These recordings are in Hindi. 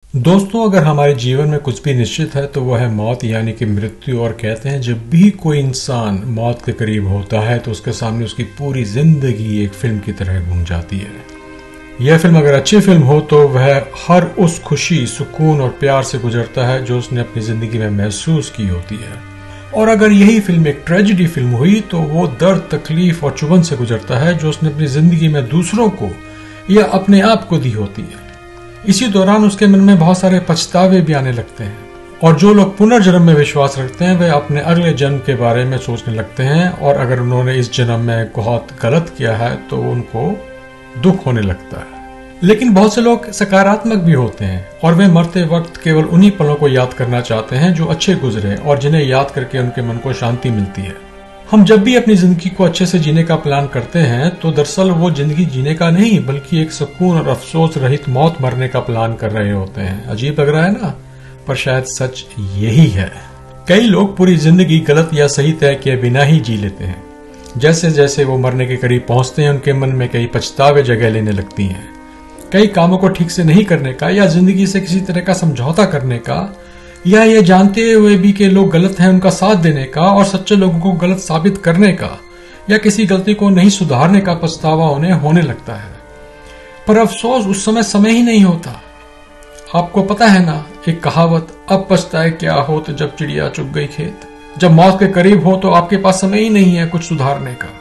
दोस्तों, अगर हमारे जीवन में कुछ भी निश्चित है तो वह है मौत यानी कि मृत्यु। और कहते हैं जब भी कोई इंसान मौत के करीब होता है तो उसके सामने उसकी पूरी जिंदगी एक फिल्म की तरह घूम जाती है। यह फिल्म अगर अच्छी फिल्म हो तो वह हर उस खुशी, सुकून और प्यार से गुजरता है जो उसने अपनी जिंदगी में महसूस की होती है। और अगर यही फिल्म एक ट्रेजेडी फिल्म हुई तो वो दर्द, तकलीफ और चुभन से गुजरता है जो उसने अपनी जिंदगी में दूसरों को या अपने आप को दी होती है। इसी दौरान उसके मन में बहुत सारे पछतावे भी आने लगते हैं। और जो लोग पुनर्जन्म में विश्वास रखते हैं वे अपने अगले जन्म के बारे में सोचने लगते हैं, और अगर उन्होंने इस जन्म में बहुत गलत किया है तो उनको दुख होने लगता है। लेकिन बहुत से लोग सकारात्मक भी होते हैं और वे मरते वक्त केवल उन्हीं पलों को याद करना चाहते हैं जो अच्छे गुजरे और जिन्हें याद करके उनके मन को शांति मिलती है। हम जब भी अपनी जिंदगी को अच्छे से जीने का प्लान करते हैं तो दरअसल वो जिंदगी जीने का नहीं बल्कि एक सुकून और अफसोस रहित मौत मरने का प्लान कर रहे होते हैं। अजीब लग रहा है ना, पर शायद सच यही है। कई लोग पूरी जिंदगी गलत या सही तय किए बिना ही जी लेते हैं। जैसे जैसे वो मरने के करीब पहुंचते हैं उनके मन में कई पछतावे जगह लेने लगती हैं। कई कामों को ठीक से नहीं करने का, या जिंदगी से किसी तरह का समझौता करने का, या ये जानते हुए भी कि लोग गलत हैं उनका साथ देने का और सच्चे लोगों को गलत साबित करने का, या किसी गलती को नहीं सुधारने का पछतावा उन्हें होने लगता है। पर अफसोस उस समय ही नहीं होता। आपको पता है ना एक कहावत, अब पछताए क्या हो तो जब चिड़िया चुग गई खेत। जब मौत के करीब हो तो आपके पास समय ही नहीं है कुछ सुधारने का।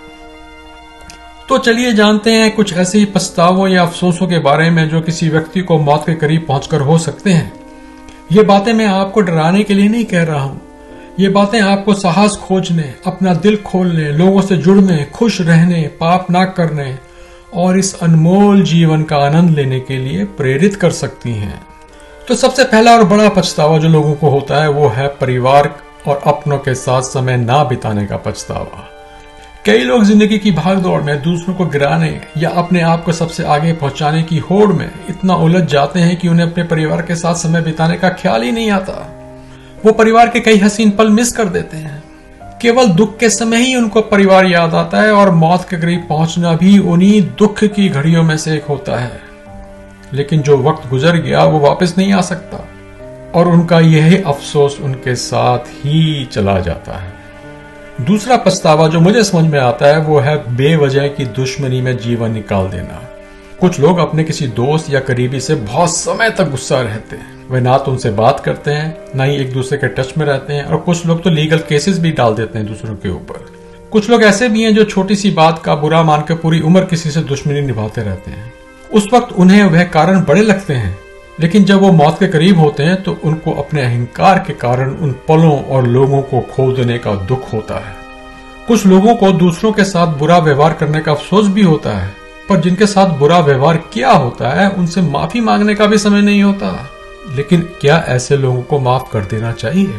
तो चलिए जानते हैं कुछ ऐसे ही पछतावों या अफसोसों के बारे में जो किसी व्यक्ति को मौत के करीब पहुंचकर हो सकते हैं। ये बातें मैं आपको डराने के लिए नहीं कह रहा हूं। ये बातें आपको साहस खोजने, अपना दिल खोलने, लोगों से जुड़ने, खुश रहने, पाप ना करने और इस अनमोल जीवन का आनंद लेने के लिए प्रेरित कर सकती हैं। तो सबसे पहला और बड़ा पछतावा जो लोगों को होता है वो है परिवार और अपनों के साथ समय ना बिताने का पछतावा। कई लोग जिंदगी की भागदौड़ में दूसरों को गिराने या अपने आप को सबसे आगे पहुंचाने की होड़ में इतना उलझ जाते हैं कि उन्हें अपने परिवार के साथ समय बिताने का ख्याल ही नहीं आता। वो परिवार के कई हसीन पल मिस कर देते हैं। केवल दुख के समय ही उनको परिवार याद आता है और मौत के करीब पहुंचना भी उन्हीं दुख की घड़ियों में से एक होता है। लेकिन जो वक्त गुजर गया वो वापस नहीं आ सकता और उनका यह अफसोस उनके साथ ही चला जाता है। दूसरा पछतावा जो मुझे समझ में आता है वो है बेवजह की दुश्मनी में जीवन निकाल देना। कुछ लोग अपने किसी दोस्त या करीबी से बहुत समय तक गुस्सा रहते हैं। वे ना तो उनसे बात करते हैं, ना ही एक दूसरे के टच में रहते हैं, और कुछ लोग तो लीगल केसेस भी डाल देते हैं दूसरों के ऊपर। कुछ लोग ऐसे भी हैं जो छोटी सी बात का बुरा मानकर पूरी उम्र किसी से दुश्मनी निभाते रहते हैं। उस वक्त उन्हें वह कारण बड़े लगते हैं, लेकिन जब वो मौत के करीब होते हैं तो उनको अपने अहंकार के कारण उन पलों और लोगों को खो देने का दुख होता है। कुछ लोगों को दूसरों के साथ बुरा व्यवहार करने का अफसोस भी होता है, पर जिनके साथ बुरा व्यवहार किया होता है उनसे माफी मांगने का भी समय नहीं होता। लेकिन क्या ऐसे लोगों को माफ कर देना चाहिए?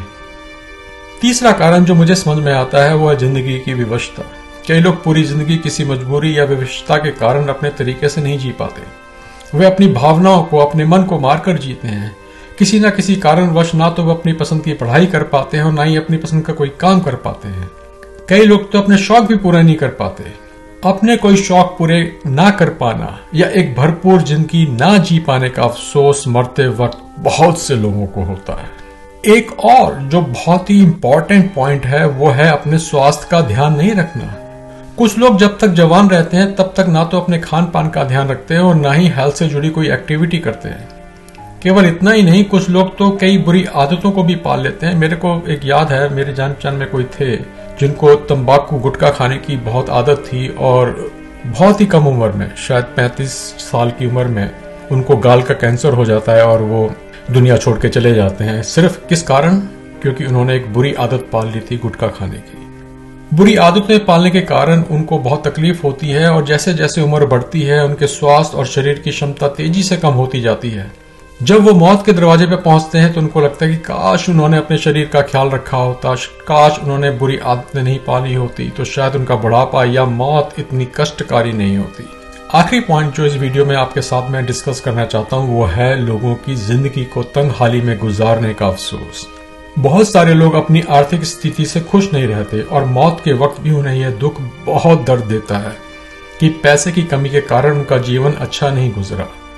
तीसरा कारण जो मुझे समझ में आता है वो है जिंदगी की विवशता। कई लोग पूरी जिंदगी किसी मजबूरी या विवशता के कारण अपने तरीके से नहीं जी पाते। वे अपनी भावनाओं को, अपने मन को मारकर जीते हैं। किसी न किसी कारणवश ना तो वे अपनी पसंद की पढ़ाई कर पाते हैं और ना ही अपनी पसंद का कोई काम कर पाते हैं। कई लोग तो अपने शौक भी पूरे नहीं कर पाते। अपने कोई शौक पूरे ना कर पाना या एक भरपूर जिंदगी ना जी पाने का अफसोस मरते वक्त बहुत से लोगों को होता है। एक और जो बहुत ही इंपॉर्टेंट पॉइंट है वो है अपने स्वास्थ्य का ध्यान नहीं रखना। कुछ लोग जब तक जवान रहते हैं तब तक ना तो अपने खान पान का ध्यान रखते हैं और ना ही हेल्थ से जुड़ी कोई एक्टिविटी करते हैं। केवल इतना ही नहीं, कुछ लोग तो कई बुरी आदतों को भी पाल लेते हैं। मेरे को एक याद है, मेरे जान पहचान में कोई थे जिनको तंबाकू, गुटखा खाने की बहुत आदत थी और बहुत ही कम उम्र में, शायद 35 साल की उम्र में उनको गाल का कैंसर हो जाता है और वो दुनिया छोड़ के चले जाते हैं। सिर्फ किस कारण? क्योंकि उन्होंने एक बुरी आदत पाल ली थी गुटखा खाने की। बुरी आदतें पालने के कारण उनको बहुत तकलीफ होती है और जैसे जैसे उम्र बढ़ती है उनके स्वास्थ्य और शरीर की क्षमता तेजी से कम होती जाती है। जब वो मौत के दरवाजे पे पहुंचते हैं तो उनको लगता है कि काश उन्होंने अपने शरीर का ख्याल रखा होता, काश उन्होंने बुरी आदतें नहीं पाली होती, तो शायद उनका बुढ़ापा या मौत इतनी कष्टकारी नहीं होती। आखिरी पॉइंट जो इस वीडियो में आपके साथ मैं डिस्कस करना चाहता हूँ वो है लोगों की जिंदगी को तंगहाली में गुजारने का अफसोस। बहुत सारे लोग अपनी आर्थिक स्थिति से खुश नहीं रहते और मौत के वक्त भी उन्हें यह दुख बहुत दर्द देता है कि पैसे की कमी के कारण उनका जीवन अच्छा नहीं गुजरा।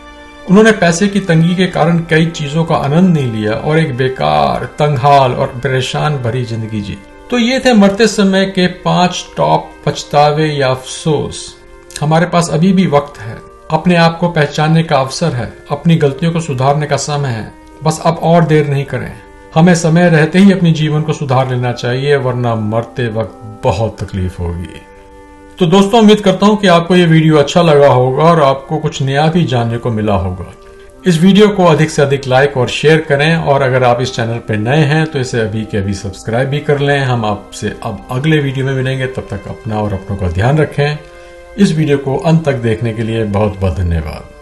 उन्होंने पैसे की तंगी के कारण कई चीजों का आनंद नहीं लिया और एक बेकार, तंगहाल और परेशान भरी जिंदगी जी। तो ये थे मरते समय के 5 टॉप पछतावे या अफसोस। हमारे पास अभी भी वक्त है, अपने आप को पहचानने का अवसर है, अपनी गलतियों को सुधारने का समय है। बस अब और देर नहीं करें। हमें समय रहते ही अपने जीवन को सुधार लेना चाहिए, वरना मरते वक्त बहुत तकलीफ होगी। तो दोस्तों, उम्मीद करता हूं कि आपको ये वीडियो अच्छा लगा होगा और आपको कुछ नया भी जानने को मिला होगा। इस वीडियो को अधिक से अधिक लाइक और शेयर करें, और अगर आप इस चैनल पर नए हैं तो इसे अभी के अभी सब्सक्राइब भी कर लें। हम आपसे अब अगले वीडियो में मिलेंगे, तब तक अपना और अपनों का ध्यान रखें। इस वीडियो को अंत तक देखने के लिए बहुत बहुत धन्यवाद।